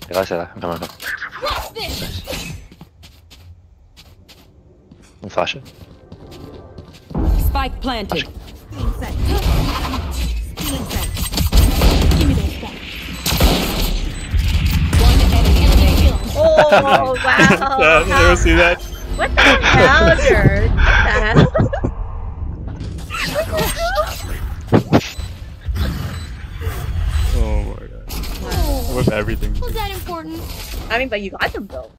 Nice. I'm coming. Nice. I'm flashing. Spike planted. Oh wow! You ever see that? What the hell, Derk? Oh my god. Wow. With everything. Was that important? I mean, but you got them though.